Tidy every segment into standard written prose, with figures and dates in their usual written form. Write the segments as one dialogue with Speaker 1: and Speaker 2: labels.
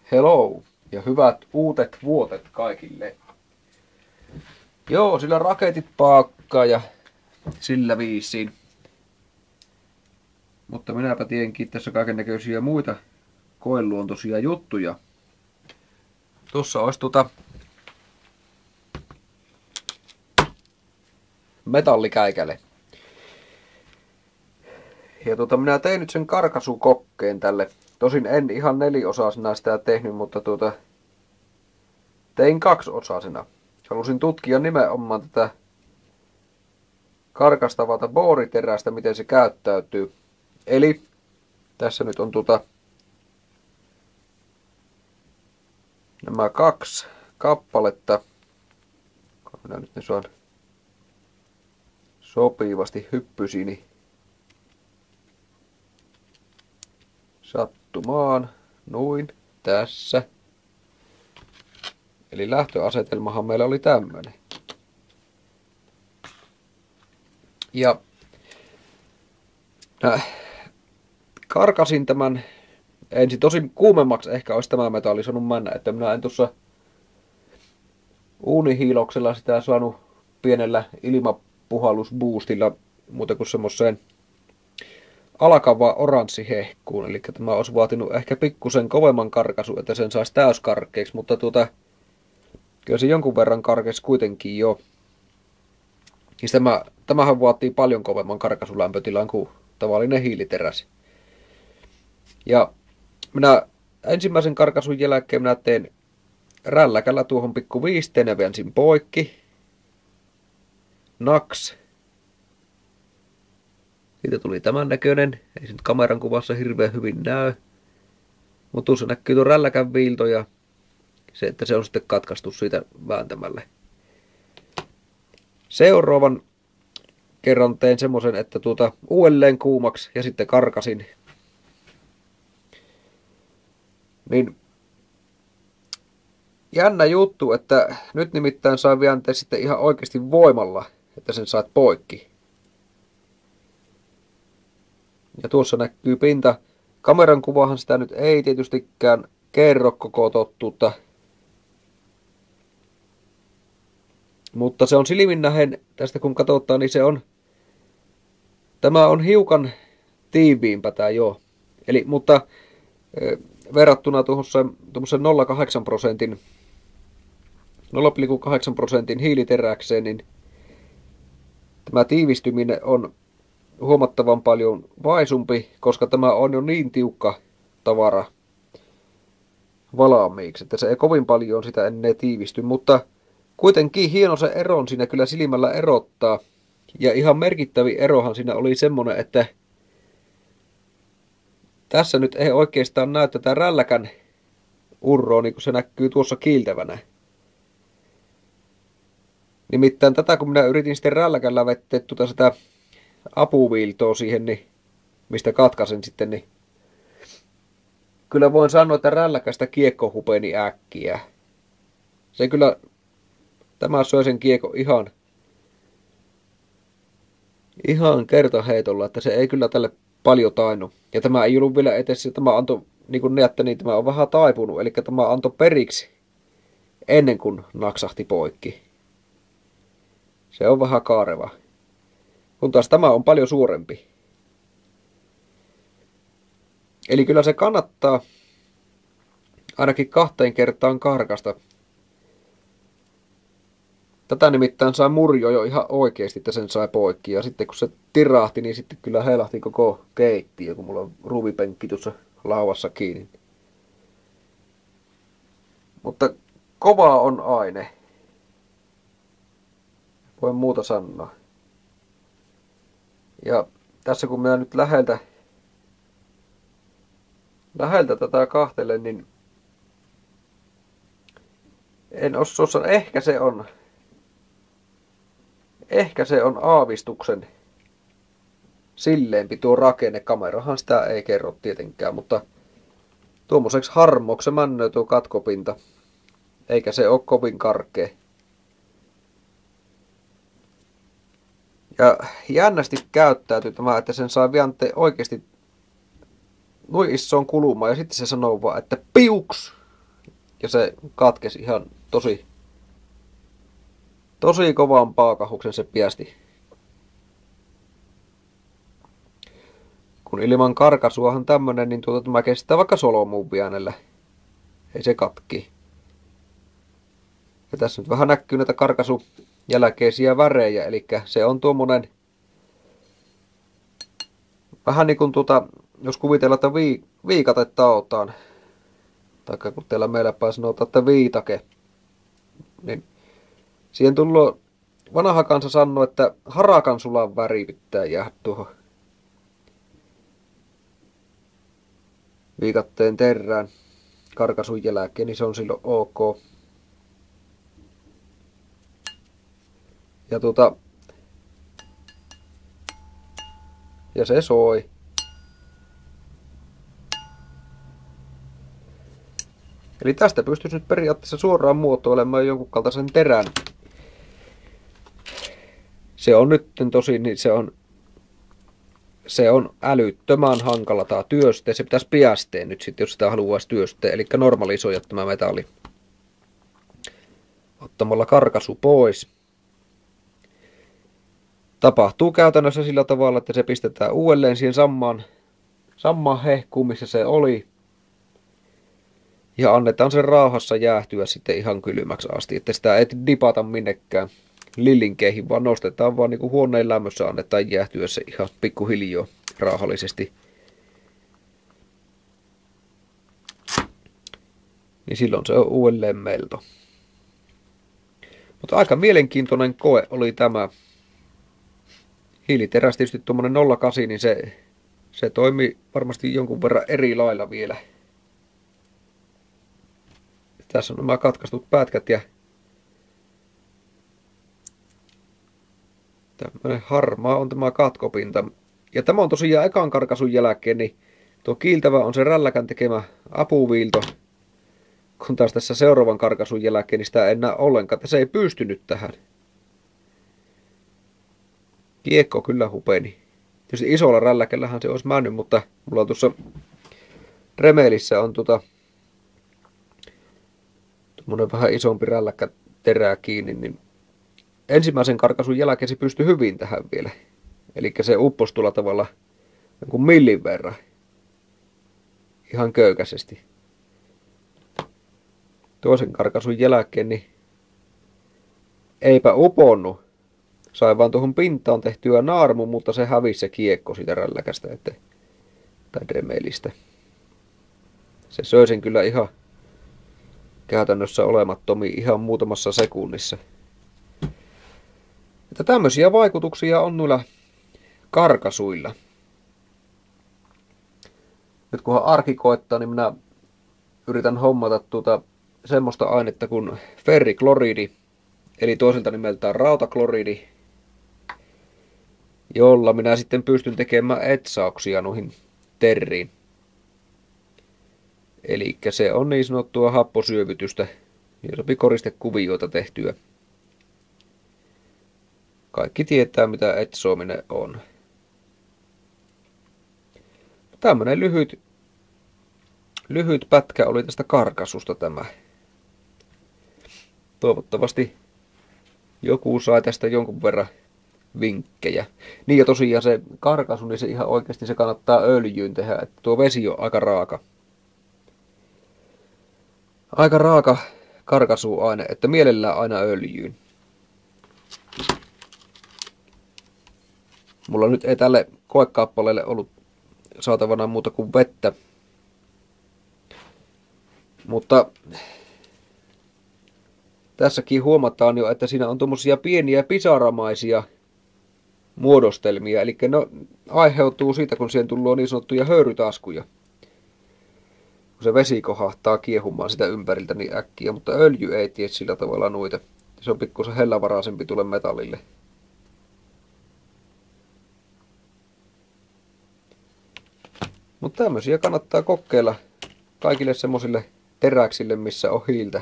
Speaker 1: Hello ja hyvät uudet vuotet kaikille. Joo, sillä raketit paakkaa ja sillä viisiin. Mutta minäpä tienkin tässä kaiken näköisiä muita koeluontoisia juttuja. Tuossa olisi metallikäikäle. Ja minä tein nyt sen karkaisukokkeen tälle. Tosin en ihan neliosaisena sitä tehnyt, mutta tein kaksiosasena. Halusin tutkia nimenomaan tätä karkastavaa booriterästä, miten se käyttäytyy. Eli tässä nyt on nämä kaksi kappaletta. Minä nyt ne saan sopivasti hyppysini sattumaan. Noin tässä. Eli lähtöasetelmahan meillä oli tämmönen. Ja karkasin tämän ensin, tosin kuumemmaksi ehkä olisi tämä metalli saanut mennä, että minä en tuossa uunihiiloksella sitä saanut pienellä ilmapuhallusboostilla muuta kuin semmoiseen alkavaa oranssihehkuun. Eli tämä olisi vaatinut ehkä pikkusen kovemman karkaisun, että sen saisi täyskarkeeksi, mutta kyllä se jonkun verran karkeisi kuitenkin jo. Siis tämähän vaatii paljon kovemman karkaisulämpötilan kuin tavallinen hiiliteräs. Ja minä ensimmäisen karkaisun jälkeen minä teen rälläkällä tuohon pikku viisteen ja väänsin poikki. Naks. Siitä tuli tämän näköinen. Ei se nyt kameran kuvassa hirveän hyvin näy. Mutta tuossa näkyy tuo rälläkän viilto ja se, että se on sitten katkaistu siitä vääntämällä. Seuraavan kerran tein semmoisen, että uudelleen kuumaksi ja sitten karkasin. Niin jännä juttu, että nyt nimittäin sai vääntää sitten ihan oikeasti voimalla, että sen saat poikki. Ja tuossa näkyy pinta. Kameran kuvahan sitä nyt ei tietystikään kerro koko totuutta. Mutta se on silmin nähen, tästä kun katsotaan, niin tämä on hiukan tiiviimpää jo. Eli, mutta verrattuna tuohon 0,8% hiiliteräkseen, niin tämä tiivistyminen on huomattavan paljon vaisumpi, koska tämä on jo niin tiukka tavara valmiiksi, että se ei kovin paljon sitä ennen tiivisty, mutta kuitenkin hieno se ero on siinä kyllä silmällä erottaa. Ja ihan merkittävin erohan siinä oli semmonen, että tässä nyt ei oikeastaan näy tätä rälläkän urroa, niin kuin se näkyy tuossa kiiltävänä. Nimittäin tätä kun minä yritin sitten rälläkällä vetää sitä apuviiltoa siihen, niin, mistä katkaisen sitten, niin kyllä voin sanoa, että rälläkästä kiekko hupeni äkkiä. Se kyllä, tämä söi sen kiekko ihan kertaheitolla, että se ei kyllä tälle paljon tainnut. Ja tämä ei ollut vielä edes, tämä antoi, niin kuin näette, niin tämä on vähän taipunut, eli tämä antoi periksi ennen kuin naksahti poikki. Se on vähän kaareva. Kun taas tämä on paljon suurempi. Eli kyllä se kannattaa ainakin 2 kertaan karkasta. Tätä nimittäin sai murjo jo ihan oikeasti, että sen sai poikki. Ja sitten kun se tirahti, niin sitten kyllä heilahti koko keittiö, kun mulla on ruuvipenkki tuossa lauvassa kiinni. Mutta kova on aine. Voin muuta sanoa. Ja tässä kun minä nyt läheltä tätä kahtelen, niin en osaa sanoa, ehkä se on aavistuksen silleempi tuo rakenne. Kamerahan sitä ei kerro tietenkään, mutta tuommoiseksi harmoksi männöö tuo katkopinta. Eikä se ole kovin karkea. Ja jännästi käyttäytyy tämä, että sen saa vääntää oikeasti noin isoon kulumaan ja sitten se sanoo vaan, että piuks! ja se katkesi ihan tosi kovan paakahuksen se piästi. Kun ilman karkasuahan tämmönen, niin tämä kestää vaikka solmuun pienellä. Ei se katki. Ja tässä nyt vähän näkyy näitä karkasun jälkeisiä värejä, eli se on tuommoinen vähän niin kuin jos kuvitellaan, että viikatetta otetaan, tai kun teillä meillä päin sanotaan, että viitake, niin siihen tullut vanha kansa sanoo, että harakan sulan väri pitää jäädä tuohon viikatteen terään karkasun jälkeen, niin se on silloin ok. Ja se soi. Eli tästä pystyisi nyt periaatteessa suoraan muotoilemaan jonkun kaltaisen terän. Se on nyt tosi, niin se on älyttömän hankala tämä työste. Se pitäisi piästää nyt sitten, jos sitä haluaisi työstää. Eli normalisoida tämä metalli ottamalla karkasu pois. Tapahtuu käytännössä sillä tavalla, että se pistetään uudelleen siihen samaan hehkuun, missä se oli. Ja annetaan sen rauhassa jäähtyä sitten ihan kylmäksi asti, että sitä ei dipata minnekään lillinkeihin, vaan nostetaan vaan niin kuin huoneen lämmössä, annetaan jäähtyä se ihan pikkuhiljaa rauhallisesti. Niin silloin se on uudelleen melto. Mutta aika mielenkiintoinen koe oli tämä. Hiiliteräs tietysti tuommoinen 08, niin se toimi varmasti jonkun verran eri lailla vielä. Tässä on nämä katkaistut pätkät ja tämmöinen harmaa on tämä katkopinta. Ja tämä on tosiaan ekan karkasun jälkeen, niin tuo kiiltävä on se rälläkän tekemä apuviilto. Kun taas tässä seuraavan karkasun jälkeen, niin sitä ei enää ollenkaan, että se ei pystynyt tähän. Kiekko kyllä hupeni. Tietysti isolla rälläkellähän se olisi mennyt, mutta mulla on tuossa remelissä on tuommoinen vähän isompi rälläkkä terää kiinni, niin ensimmäisen karkasun jälkeen se pystyi hyvin tähän vielä. Eli se upposi tuolla tavalla jonkun millin verran. Ihan köykäisesti. Toisen karkasun jälkeen niin eipä uponnut. Sai vaan tuohon pintaan tehtyä naarmu, mutta se hävisi se kiekko siitä rälläkästä tai dremelistä. Se söi sen kyllä ihan käytännössä olemattomiin ihan muutamassa sekunnissa. Että tämmöisiä vaikutuksia on noilla karkasuilla. Nyt kunhan arki koettaa, niin minä yritän hommata semmoista ainetta kuin ferrikloridi, eli toiselta nimeltään rautakloridi, jolla minä sitten pystyn tekemään etsauksia noihin terriin. Eli se on niin sanottua happosyövytystä, ja sopii koristekuvioita tehtyä. Kaikki tietää, mitä etsoaminen on. Tämmönen lyhyt pätkä oli tästä karkasusta tämä. Toivottavasti joku sai tästä jonkun verran vinkkejä. Niin ja tosiaan se karkasu, niin se ihan oikeasti se kannattaa öljyyn tehdä, että tuo vesi on aika raaka. Aika raaka karkasuaine, että mielellään aina öljyyn. Mulla nyt ei tälle koekappaleelle ollut saatavana muuta kuin vettä. Mutta tässäkin huomataan jo, että siinä on tuommoisia pieniä pisaramaisia muodostelmia. Eli ne aiheutuu siitä, kun siihen tulee niin sanottuja höyrytaskuja. Kun se vesi kohahtaa kiehumaan sitä ympäriltä niin äkkiä, mutta öljy ei tee sillä tavalla noita. Se on pikkusen hellävaraisempi tulle metallille. Mutta tämmöisiä kannattaa kokeilla kaikille semmosille teräksille, missä on hiiltä.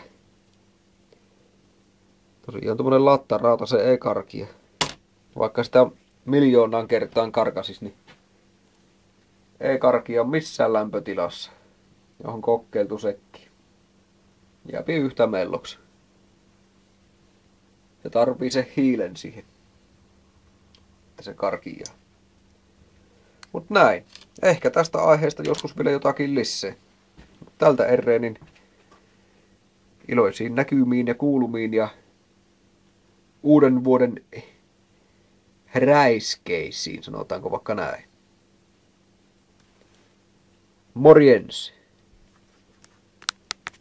Speaker 1: Tosiaan tuommoinen lattarauta se ei karkia. Vaikka sitä miljoonaan kertaan karkasis, niin ei karkia missään lämpötilassa. Johon kokeiltu sekin. Jääpi yhtä melloksi. Se tarvii se hiilen siihen, että se karkiaa. Mut näin. Ehkä tästä aiheesta joskus vielä jotakin lisää. Tältä ereen niin iloisiin näkymiin ja kuulumiin ja uuden vuoden räiskeisiin, sanotaanko vaikka näin. Morjens!